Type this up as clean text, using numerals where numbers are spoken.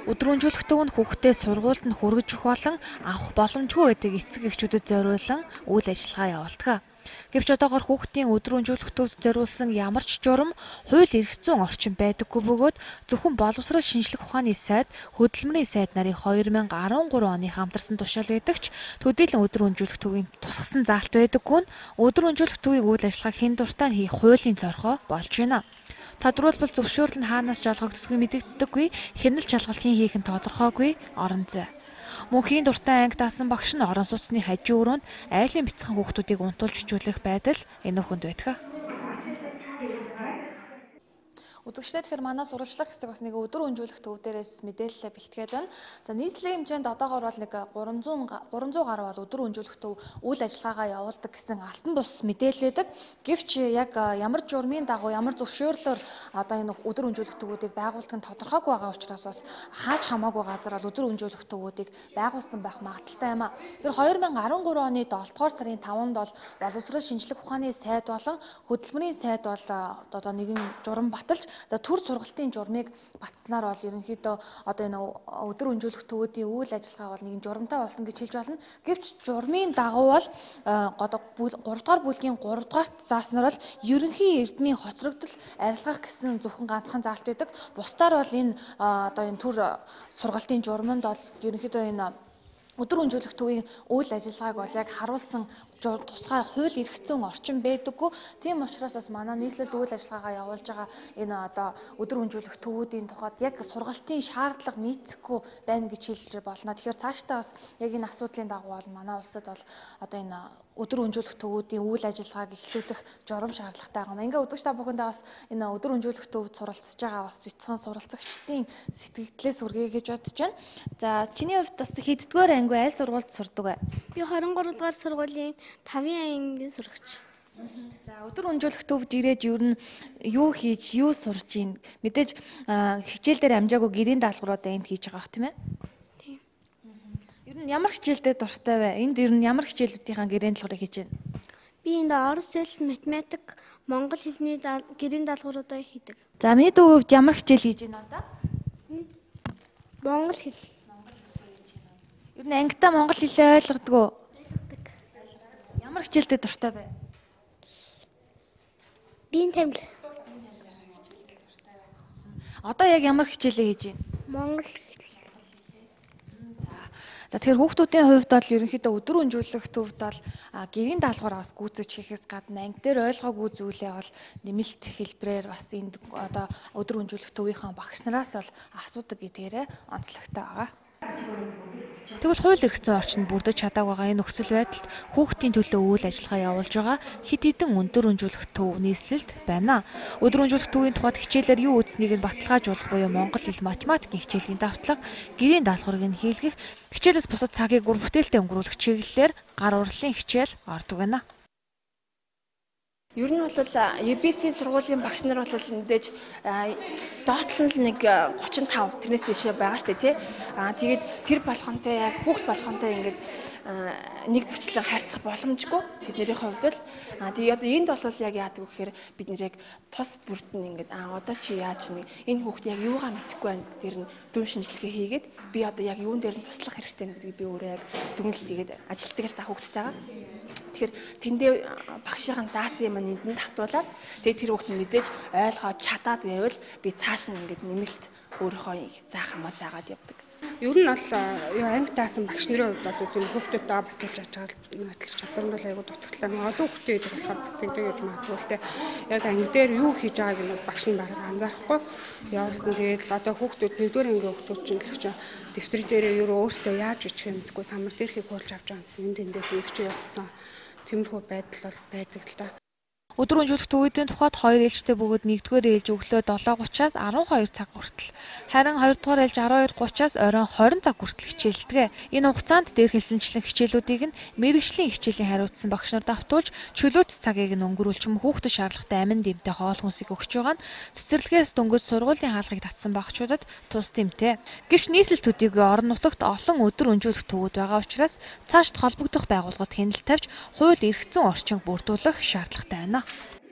Өдрөмжүүлэх төв нь хүүхдээ сургуульд нь хүргэж өгөх болон авах боломжгүй байдаг эцэг эхчүүдэд зориулсан үйл ажиллагаа явуулдаг. Гэвч одоогоор хүүхдийн өдрөмжүүлэх төвд зориулсан ямар ч журам хууль эрх зүйн орчин байдаггүй бөгөөд зөвхөн боловсрол шинжлэх ухааны сайд, хөдөлмөрийн сайд нарын 2013 оны хамтарсан тушаал байдагч төдийлөн өдрөмжүүлэх төвийн тусгасан заалт байдаггүй нь өдрөмжүүлэх төвийн үйл ажиллагааг хэн дуртай нь хийх хуулийн зорилгоо болж байна. Тодорхойлбол зөвшөөрөл нь хаанаас жолгогдсогийг мэдэгддэггүй, хэн л шалгалт хийх нь тодорхойгүй орон зай. Мөн хийн дуртай анги даасан багш нь орон сууцны хажуу өрөөнд айлын бяцхан хүүхдүүдийг унтуулж хичүүлэх байдал энэ хүнд байдаг. Үзэгчдээ тэгэхээр манай сурвалжлах хэсэг бас нэг өдрөмжүүлэх төв дээрээс мэдээлэл бэлтгээд байна. За нийслэлийн хэмжээнд одоогоор бол нэг 300 гаруй бол өдрөмжүүлэх төв үйл ажиллагаагаа явуулдаг гэсэн алтан бус мэдээлэлдэг. Гэвч яг ямар журмын дагуу ямар зөвшөөрлөөр одоо энэ өдрөмжүүлэх төвүүдийг байгуулдаг нь тодорхойгүй байгаа учраас бас хааж хамаагүй газар бол өдрөмжүүлэх төвүүдийг байгуулсан байх магадaltaй юм а. Тэгэхээр 2013 оны 7 дугаар сарын 5-нд бол боловсрол шинжлэх ухааны сайд болон хөдөлмөрийн сайд бол одоо нэгэн журам баталж төр сургалтын журмыг батснаар бол ерөнхийдөө одоо энэ өдрөмжүүлэх төвүүдийн үйл ажиллагаа бол нэгэн журамтай болсон гэж хэлж байна. Гэвч журмын дагуу бол 3 дугаар бүлгийн 3 дугаарт зааснаар бол ерөнхий эрдмийн хоцрогдол арилгах гэсэн зөвхөн ганцхан заалт байдаг. Бусдаар бол энэ одоо энэ төр сургалтын журманд бол ерөнхийдөө энэ өдрөмжүүлэх төвийн үйл ажиллагааг бол яг харуулсан тусгай хууль эрх зүйн орчин байдаггүй. Тийм учраас бас манай нийслэлд үйл ажиллагаагаа явуулж байгаа энэ одоо өдрөмжүүлэх төвүүдийн тухайд яг сургалтын шаардлага нийцэхгүй байна гэж хэлж болно. Тэгэхээр цаашдаа бас яг энэ асуудлын дагуу бол манай улсад бол одоо энэ өдрөмжүүлэх төвүүдийн үйл ажиллагааг эхлүүлэх журам шаардлагатай байгаа юм. Ингээ үзэгч та бүхэндээ бас энэ өдрөмжүүлэх төвд суралцж байгаа бас бяцхан суралцагчдын сэтгэлдлээс хүргэе гэж бодож байна. За чиний хувьд бас хэддүгээр анги аль сургуульд сурдаг вэ? Би 23 дугаар сургуулийн 5-ын ангийн сурагч. За өдрөмжүүлэх төвд ирээд ер нь юу хийж, юу сурж ийн? Мэдээж хичээл дээр амжаагүй гэрийн даалгавруудаа энд хийж байгаа бох тийм ээ? Тийм. Ер нь ямар хичээлдээ дуртай вэ? Энд ер нь ямар хичээлүүдийнхаа гэрийн даалгаврыг хийж байна? Би энд орос хэл, математик, монгол хэлний гэрийн даалгавруудаа хийдэг. За миний дүү хувьд ямар хичээл хийж байна одоо? Монгол хэл. Ер нь ангидаа монгол хэлээ ойлгодог уу? Ойлгодог. Ямар хичээлдээ дуртай вэ? Биеийн тамхи. Одоо яг ямар хичээлээ хийж байна? Монгол хэл. За тэгэхээр хүүхдүүдийн хувьд бол ерөнхийдөө өдрөмжүүлэх төвд бол гэрийн даалгавар бас гүйцэж хийхээс гадна анги дээр ойлгоогүй зүйлээ бол нэмэлт хэлбэрээр бас энд одоо өдрөмжүүлэх төвийнхаа багш нараас бол асуудаг гэдгээрээ онцлогтой байгаа. Тэгвэл хууль эрх зүйн орчинд бүрдэж чадаагүй байгаа энэ нөхцөл байдалд хүүхдийн төлөө үйл ажиллагаа явуулж байгаа хэд хэдэн өдрөмжүүлэх төв нийслэлд байна. Өдрөмжүүлэх төвийн тухайд хичээлээр юу үүснийг нь баталгаажуулах буюу монгол хэл, математикийн хичээлийн давтлага, гэрийн даалгаврыг нь хийлгэх, хичээлээс бусад цагийг үр бүтээлтэй өнгөрүүлэх чиглэлээр гар урлалын хичээл ордог байна. Ер нь бол UBC сургуулийн багш нар бол мэдээж доотлол нэг 35 тэрнээс дэше байгаа штэ тий. Тэгээд тэр болгонтой яг хүүхд болгонтой ингээд нэг бүрчлэн харьцах боломжгүй тэднэрийн хувьд бол тэгээд энд бол яг яадаг вэ гэхээр бид нэр яг тус бүрд нь ингээд одоо чи яаж нэг энэ хүүхд яг юугаа мэдэхгүй байна гэдэг нь дүн шинжилгээ хийгээд би одоо яг юун дээр нь туслах хэрэгтэй гэдгийг би өөрөө яг дүгнэлт хийгээд ажилтдаг л та хүүхдтэйгээ. Тэгэхээр тэндээ багшийн заасан юм энд нь тавтуулаад тэгээд тэр хүүхд нь мэдээж ойлгоод чадаад байвал би цааш нь ингээд нэмэлт өөрийнхөө заах юмаа заагаад явдаг. Ер нь бол анги даасан багш нарын хувьд бол тийм хүүхдүүдэд баталж чаддаг чадвар нь бол айгүй дутагдлаа. Олон хүүхдтэй гэдэг болохоор бас тэгдэг гэж магадгүй л те. Яг анги дээр юу хийж байгааг нь багш нь бараг анзаарахгүй явуулсан. Тэгээд одоо хүүхдүүд 1-р ангийн хүүхдүүд чинь л ч дэвтэр дээрээ юу өөртөө яаж бичих юм гэдэггүй самар дээрхийг хуулж авч байгаа юм. Тэндээс нэг ч явуулсан. Тиймэрхүү байдал бол байдаг л та. Өдрөмжүүлэх төвүүдийн тухайд 2 ээлжтэй бөгөөд 1-р ээлж өглөө 7:30-аас 12 цаг хүртэл, харин 2-р ээлж 12:30-аас оройн 20 цаг хүртэл хичээлдэг. Энэ хугацаанд дээр хэлсэнчлэн хичээлүүдийг нь мэргэжлийн хичээлийн хариуцсан багш нар давтуулж, чөлөөт цагийг нь өнгөрүүлж хүүхдэд шаардлагатай амин дэмтэй хоол хүнсийг өгч байгаа нь цэцэрлэгээс дөнгөж сургуулийн хаалгыг татсан багшуудад тус дэмтэй. Гэвч нийслэл төдийгүй орон нутагт олон өдрөмжүүлэх төвүүд байгаа учраас цаашд холбогдох байгууллагууд хяналт тавьж хууль эрх зүйн орчинг бүрдүүлэх шаардлагатай байна.